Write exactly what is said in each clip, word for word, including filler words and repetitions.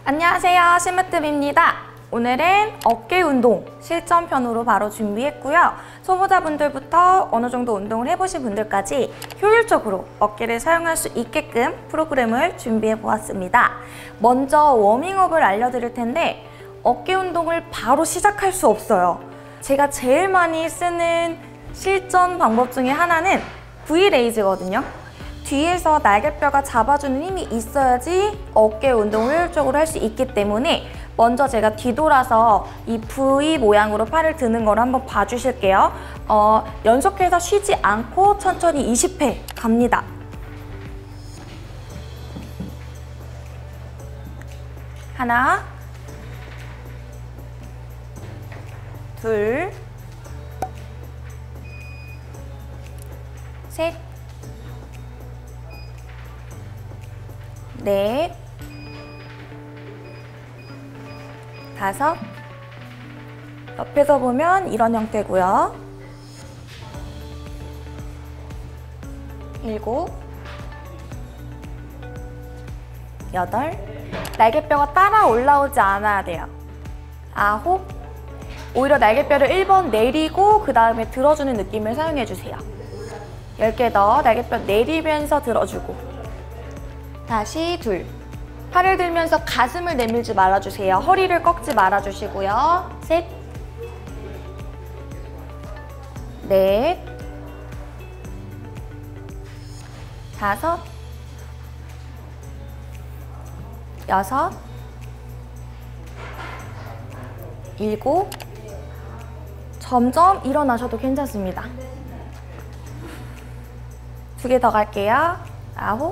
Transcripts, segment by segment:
안녕하세요, 심으뜸입니다. 오늘은 어깨 운동 실전편으로 바로 준비했고요. 초보자분들부터 어느 정도 운동을 해보신 분들까지 효율적으로 어깨를 사용할 수 있게끔 프로그램을 준비해 보았습니다. 먼저 워밍업을 알려드릴 텐데 어깨 운동을 바로 시작할 수 없어요. 제가 제일 많이 쓰는 실전 방법 중에 하나는 V레이즈거든요. 뒤에서 날개뼈가 잡아주는 힘이 있어야지 어깨 운동을 효율적으로 할 수 있기 때문에 먼저 제가 뒤돌아서 이 V 모양으로 팔을 드는 걸 한번 봐주실게요. 어, 연속해서 쉬지 않고 천천히 이십 회 갑니다. 하나, 둘, 셋, 넷, 다섯, 옆에서 보면 이런 형태고요. 일곱, 여덟, 날개뼈가 따라 올라오지 않아야 돼요. 아홉, 오히려 날개뼈를 일 번 내리고 그 다음에 들어주는 느낌을 사용해주세요. 열 개 더 날개뼈 내리면서 들어주고 다시 둘, 팔을 들면서 가슴을 내밀지 말아주세요. 허리를 꺾지 말아주시고요. 셋, 넷, 다섯, 여섯, 일곱, 점점 일어나셔도 괜찮습니다. 두 개 더 갈게요. 아홉,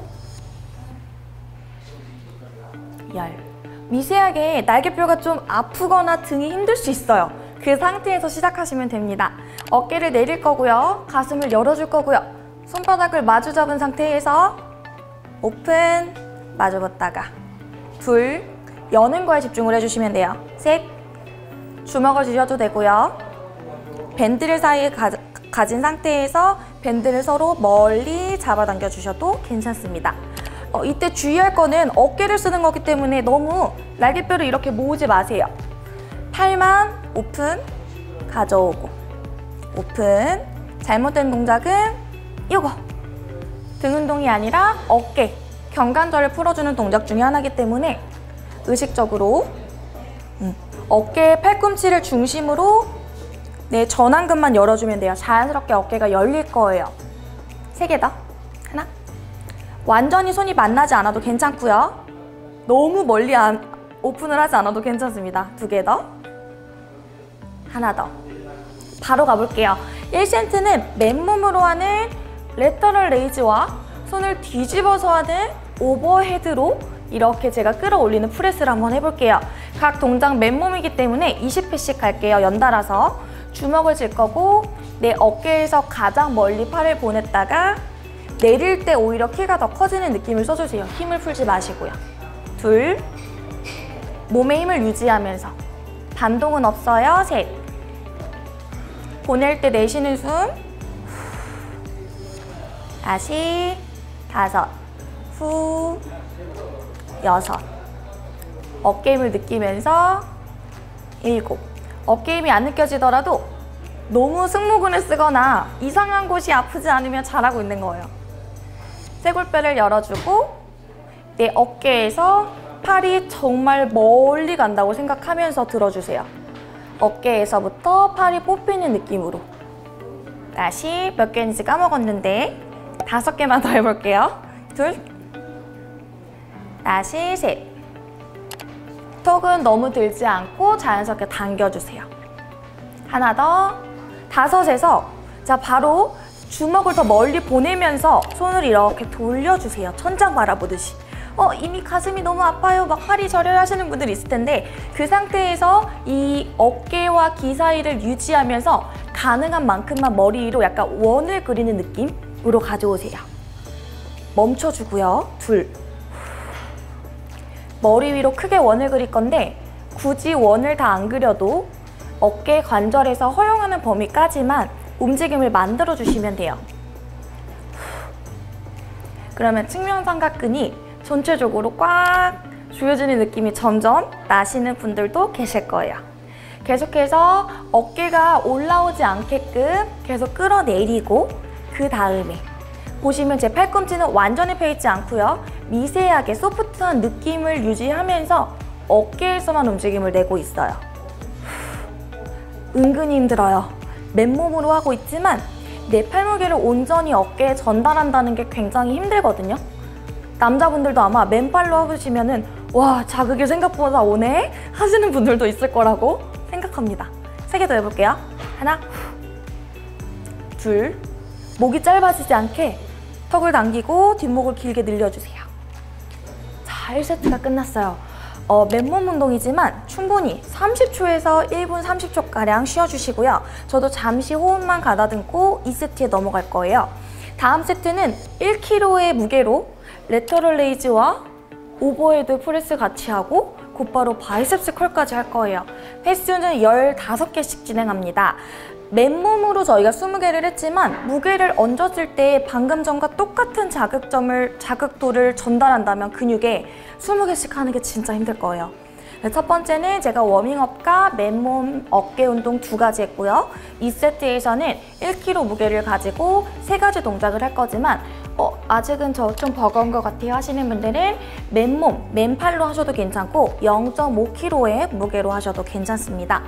열. 미세하게 날개뼈가 좀 아프거나 등이 힘들 수 있어요. 그 상태에서 시작하시면 됩니다. 어깨를 내릴 거고요. 가슴을 열어줄 거고요. 손바닥을 마주 잡은 상태에서 오픈, 마주 봤다가 둘, 여는 거에 집중을 해주시면 돼요. 셋, 주먹을 쥐셔도 되고요. 밴드를 사이에 가, 가진 상태에서 밴드를 서로 멀리 잡아당겨 주셔도 괜찮습니다. 어, 이때 주의할 거는 어깨를 쓰는 거기 때문에 너무 날개뼈를 이렇게 모으지 마세요. 팔만 오픈, 가져오고 오픈. 잘못된 동작은 이거 등 운동이 아니라 어깨, 경관절을 풀어주는 동작 중에 하나이기 때문에 의식적으로 음, 어깨 팔꿈치를 중심으로 내 전완근만 열어주면 돼요. 자연스럽게 어깨가 열릴 거예요. 세 개 더. 하나, 완전히 손이 만나지 않아도 괜찮고요. 너무 멀리 안, 오픈을 하지 않아도 괜찮습니다. 두 개 더. 하나 더. 바로 가볼게요. 일 세트는 맨몸으로 하는 레터럴 레이즈와 손을 뒤집어서 하는 오버헤드로 이렇게 제가 끌어올리는 프레스를 한번 해볼게요. 각 동작 맨몸이기 때문에 이십 회씩 갈게요. 연달아서 주먹을 쥘 거고 내 어깨에서 가장 멀리 팔을 보냈다가 내릴 때 오히려 키가 더 커지는 느낌을 써주세요. 힘을 풀지 마시고요. 둘, 몸의 힘을 유지하면서 반동은 없어요. 셋, 보낼 때 내쉬는 숨, 다시 다섯, 후, 여섯, 어깨 힘을 느끼면서 일곱. 어깨 힘이 안 느껴지더라도 너무 승모근을 쓰거나 이상한 곳이 아프지 않으면 잘하고 있는 거예요. 쇄골뼈를 열어주고 내 어깨에서 팔이 정말 멀리 간다고 생각하면서 들어주세요. 어깨에서부터 팔이 뽑히는 느낌으로. 다시 몇 개인지 까먹었는데 다섯 개만 더 해볼게요. 둘, 다시 셋. 턱은 너무 들지 않고 자연스럽게 당겨주세요. 하나 더. 다섯에서 자 바로 주먹을 더 멀리 보내면서 손을 이렇게 돌려주세요. 천장 바라보듯이. 어 이미 가슴이 너무 아파요. 막 팔이 저려요 하시는 분들 있을 텐데 그 상태에서 이 어깨와 귀 사이를 유지하면서 가능한 만큼만 머리 위로 약간 원을 그리는 느낌으로 가져오세요. 멈춰주고요. 둘. 머리 위로 크게 원을 그릴 건데 굳이 원을 다 안 그려도 어깨 관절에서 허용하는 범위까지만 움직임을 만들어 주시면 돼요. 그러면 측면 삼각근이 전체적으로 꽉 조여지는 느낌이 점점 나시는 분들도 계실 거예요. 계속해서 어깨가 올라오지 않게끔 계속 끌어내리고, 그 다음에 보시면 제 팔꿈치는 완전히 펴있지 않고요. 미세하게 소프트한 느낌을 유지하면서 어깨에서만 움직임을 내고 있어요. 은근히 힘들어요. 맨몸으로 하고 있지만 내 팔무게를 온전히 어깨에 전달한다는 게 굉장히 힘들거든요. 남자분들도 아마 맨팔로 해보시면은 와, 자극이 생각보다 오네? 하시는 분들도 있을 거라고 생각합니다. 세 개 더 해볼게요. 하나, 둘, 목이 짧아지지 않게 턱을 당기고 뒷목을 길게 늘려주세요. 자, 일 세트가 끝났어요. 어, 맨몸 운동이지만 충분히 삼십 초에서 일 분 삼십 초가량 쉬어주시고요. 저도 잠시 호흡만 가다듬고 이 세트에 넘어갈 거예요. 다음 세트는 일 킬로그램의 무게로 레터럴 레이즈와 오버헤드 프레스 같이 하고 곧바로 바이셉스 컬까지 할 거예요. 횟수는 열다섯 개씩 진행합니다. 맨몸으로 저희가 스무 개를 했지만 무게를 얹었을 때 방금 전과 똑같은 자극점을, 자극도를 전달한다면 근육에 스무 개씩 하는 게 진짜 힘들 거예요. 첫 번째는 제가 워밍업과 맨몸 어깨 운동 두 가지 했고요. 이 세트에서는 일 킬로그램 무게를 가지고 세 가지 동작을 할 거지만 어, 아직은 저 좀 버거운 것 같아요 하시는 분들은 맨몸, 맨팔로 하셔도 괜찮고 영 점 오 킬로그램의 무게로 하셔도 괜찮습니다.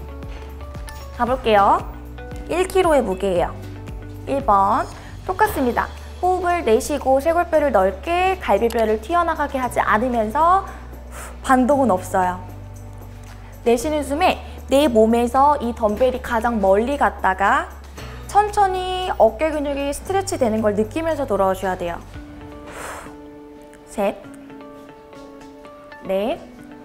가볼게요. 일 킬로그램의 무게예요. 일 번 똑같습니다. 호흡을 내쉬고 쇄골뼈를 넓게, 갈비뼈를 튀어나가게 하지 않으면서 반동은 없어요. 내쉬는 숨에 내 몸에서 이 덤벨이 가장 멀리 갔다가 천천히 어깨 근육이 스트레치 되는 걸 느끼면서 돌아오셔야 돼요. 셋, 넷.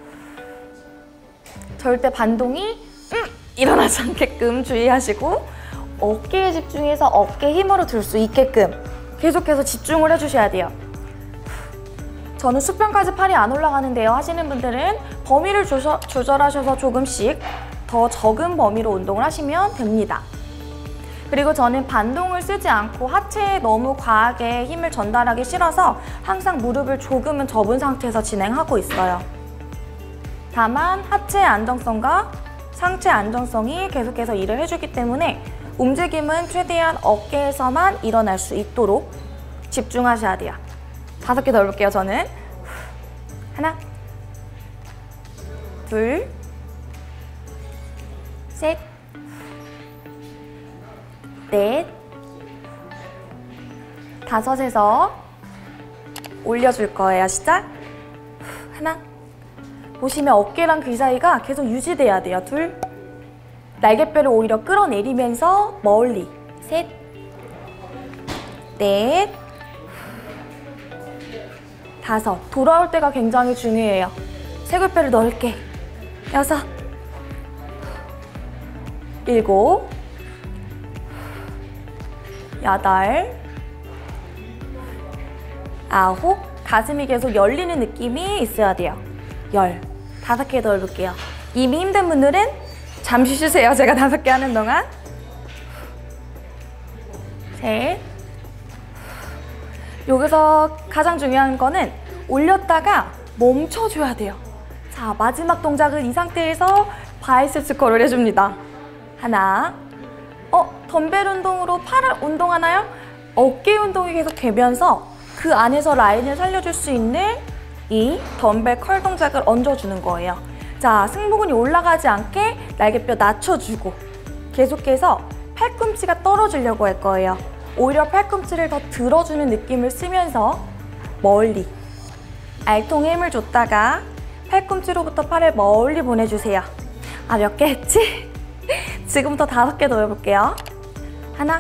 절대 반동이 음, 일어나지 않게끔 주의하시고 어깨에 집중해서 어깨 힘으로 들 수 있게끔 계속해서 집중을 해주셔야 돼요. 저는 수평까지 팔이 안 올라가는데요 하시는 분들은 범위를 조절, 조절하셔서 조금씩 더 적은 범위로 운동을 하시면 됩니다. 그리고 저는 반동을 쓰지 않고 하체에 너무 과하게 힘을 전달하기 싫어서 항상 무릎을 조금은 접은 상태에서 진행하고 있어요. 다만 하체의 안정성과 상체 안정성이 계속해서 일을 해주기 때문에 움직임은 최대한 어깨에서만 일어날 수 있도록 집중하셔야 돼요. 다섯 개 더 해볼게요, 저는. 하나, 둘, 셋, 넷, 다섯에서 올려줄 거예요. 시작. 하나. 보시면 어깨랑 귀 사이가 계속 유지돼야 돼요. 둘. 날개뼈를 오히려 끌어내리면서 멀리. 셋, 넷, 다섯. 돌아올 때가 굉장히 중요해요. 쇄골뼈를 넓게. 여섯, 일곱, 여덟, 아홉. 가슴이 계속 열리는 느낌이 있어야 돼요. 열. 다섯 개 더 해볼게요. 이미 힘든 분들은 잠시 쉬세요. 제가 다섯 개 하는 동안. 셋. 여기서 가장 중요한 거는 올렸다가 멈춰줘야 돼요. 자, 마지막 동작은 이 상태에서 바이셉스 컬을 해줍니다. 하나. 어, 덤벨 운동으로 팔을 운동하나요? 어깨 운동이 계속 되면서 그 안에서 라인을 살려줄 수 있는 이 덤벨 컬 동작을 얹어주는 거예요. 자, 승모근이 올라가지 않게 날개뼈 낮춰주고 계속해서 팔꿈치가 떨어지려고 할 거예요. 오히려 팔꿈치를 더 들어주는 느낌을 쓰면서 멀리 알통에 힘을 줬다가 팔꿈치로부터 팔을 멀리 보내주세요. 아, 몇 개 했지? 지금부터 다섯 개 더 해볼게요. 하나,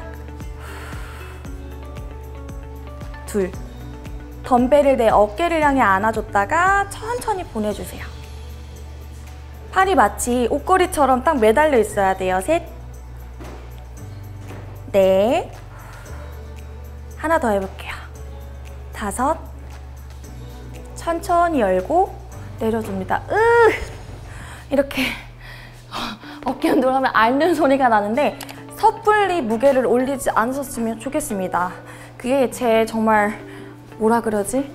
둘. 덤벨을 내 어깨를 향해 안아줬다가 천천히 보내주세요. 팔이 마치 옷걸이처럼 딱 매달려 있어야 돼요. 셋, 넷. 하나 더 해볼게요. 다섯. 천천히 열고 내려줍니다. 으! 이렇게 어깨 운동을 하면 앓는 소리가 나는데 섣불리 무게를 올리지 않으셨으면 좋겠습니다. 그게 제 정말 뭐라 그러지?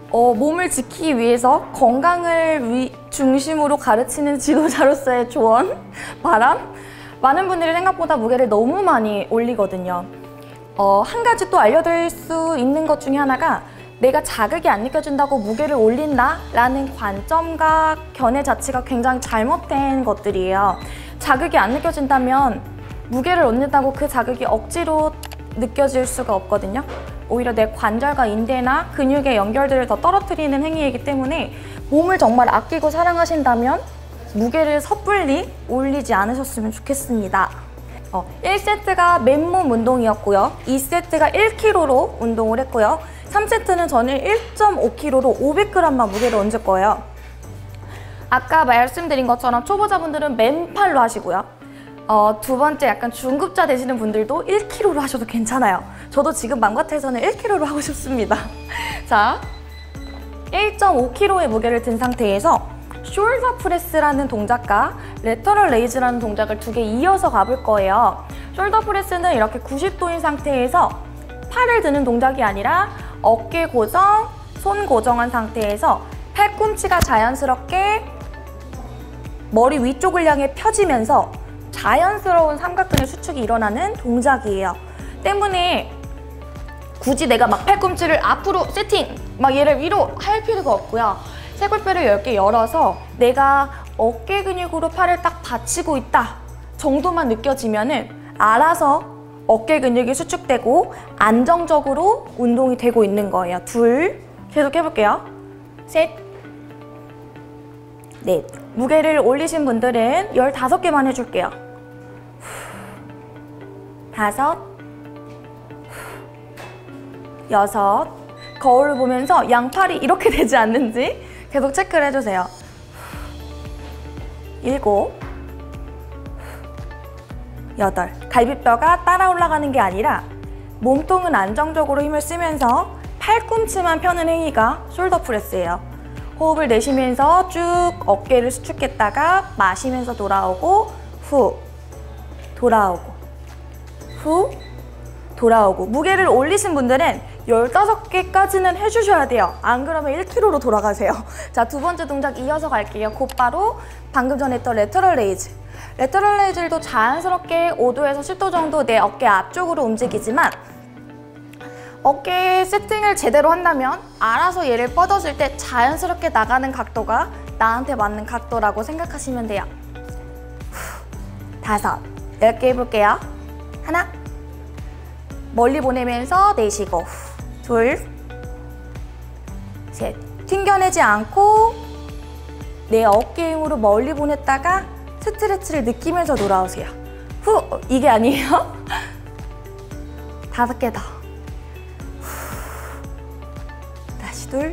어, 몸을 지키기 위해서 건강을 위, 중심으로 가르치는 지도자로서의 조언, 바람. 많은 분들이 생각보다 무게를 너무 많이 올리거든요. 어, 한 가지 또 알려드릴 수 있는 것 중에 하나가 내가 자극이 안 느껴진다고 무게를 올린다 라는 관점과 견해 자체가 굉장히 잘못된 것들이에요. 자극이 안 느껴진다면 무게를 올린다고 그 자극이 억지로 느껴질 수가 없거든요. 오히려 내 관절과 인대나 근육의 연결들을 더 떨어뜨리는 행위이기 때문에 몸을 정말 아끼고 사랑하신다면 무게를 섣불리 올리지 않으셨으면 좋겠습니다. 어, 일 세트가 맨몸 운동이었고요. 이 세트가 일 킬로그램로 운동을 했고요. 삼 세트는 저는 일 점 오 킬로그램로 오백 그램만 무게를 얹을 거예요. 아까 말씀드린 것처럼 초보자분들은 맨팔로 하시고요. 어, 두 번째 약간 중급자 되시는 분들도 일 킬로그램로 하셔도 괜찮아요. 저도 지금 맘 같아서는 일 킬로그램로 하고 싶습니다. 자, 일 점 오 킬로그램의 무게를 든 상태에서 숄더 프레스라는 동작과 레터럴 레이즈라는 동작을 두 개 이어서 가볼 거예요. 숄더 프레스는 이렇게 구십 도인 상태에서 팔을 드는 동작이 아니라 어깨 고정, 손 고정한 상태에서 팔꿈치가 자연스럽게 머리 위쪽을 향해 펴지면서 자연스러운 삼각근의 수축이 일어나는 동작이에요. 때문에 굳이 내가 막 팔꿈치를 앞으로 세팅, 막 얘를 위로 할 필요가 없고요. 쇄골뼈를 열 개 열어서 내가 어깨 근육으로 팔을 딱 받치고 있다 정도만 느껴지면은 알아서 어깨 근육이 수축되고 안정적으로 운동이 되고 있는 거예요. 둘, 계속 해볼게요. 셋, 넷. 무게를 올리신 분들은 열다섯 개만 해줄게요. 다섯, 여섯. 거울을 보면서 양팔이 이렇게 되지 않는지 계속 체크를 해주세요. 일곱, 여덟. 갈비뼈가 따라 올라가는 게 아니라 몸통은 안정적으로 힘을 쓰면서 팔꿈치만 펴는 행위가 숄더 프레스예요. 호흡을 내쉬면서 쭉 어깨를 수축했다가 마시면서 돌아오고 후, 돌아오고 후, 돌아오고. 무게를 올리신 분들은 열다섯 개까지는 해주셔야 돼요. 안 그러면 일 킬로그램로 돌아가세요. 자, 두 번째 동작 이어서 갈게요. 곧바로 방금 전에 했던 레터럴 레이즈. 레터럴 레이즈도 자연스럽게 오 도에서 십 도 정도 내 어깨 앞쪽으로 움직이지만 어깨 세팅을 제대로 한다면 알아서 얘를 뻗어줄 때 자연스럽게 나가는 각도가 나한테 맞는 각도라고 생각하시면 돼요. 후, 다섯, 열 개 해볼게요. 하나, 멀리 보내면서 내쉬고 후, 둘, 셋. 튕겨내지 않고 내 어깨 힘으로 멀리 보냈다가 스트레치를 느끼면서 돌아오세요. 후, 이게 아니에요? 다섯 개 더. 다시 둘.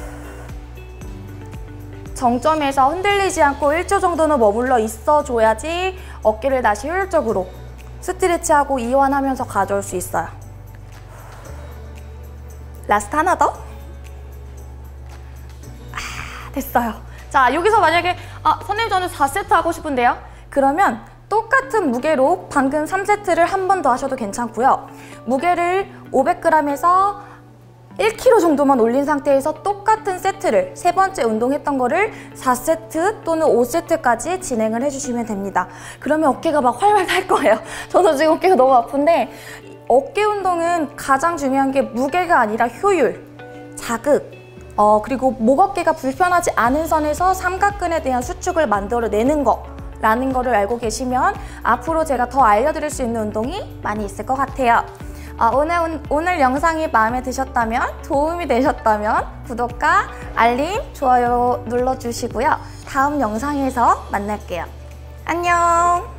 정점에서 흔들리지 않고 일 초 정도는 머물러 있어줘야지 어깨를 다시 효율적으로 스트레치하고 이완하면서 가져올 수 있어요. 라스트 하나 더. 아, 됐어요. 자, 여기서 만약에 아, 선생님 저는 사 세트 하고 싶은데요? 그러면 똑같은 무게로 방금 삼 세트를 한 번 더 하셔도 괜찮고요. 무게를 오백 그램에서 일 킬로그램 정도만 올린 상태에서 똑같은 세트를 세 번째 운동했던 거를 사 세트 또는 오 세트까지 진행을 해주시면 됩니다. 그러면 어깨가 막 활활 탈 거예요. 저도 지금 어깨가 너무 아픈데 어깨 운동은 가장 중요한 게 무게가 아니라 효율, 자극, 어, 그리고 목 어깨가 불편하지 않은 선에서 삼각근에 대한 수축을 만들어내는 거 라는 거를 알고 계시면 앞으로 제가 더 알려드릴 수 있는 운동이 많이 있을 것 같아요. 어, 오늘, 오늘 영상이 마음에 드셨다면, 도움이 되셨다면 구독과 알림, 좋아요 눌러주시고요. 다음 영상에서 만날게요. 안녕!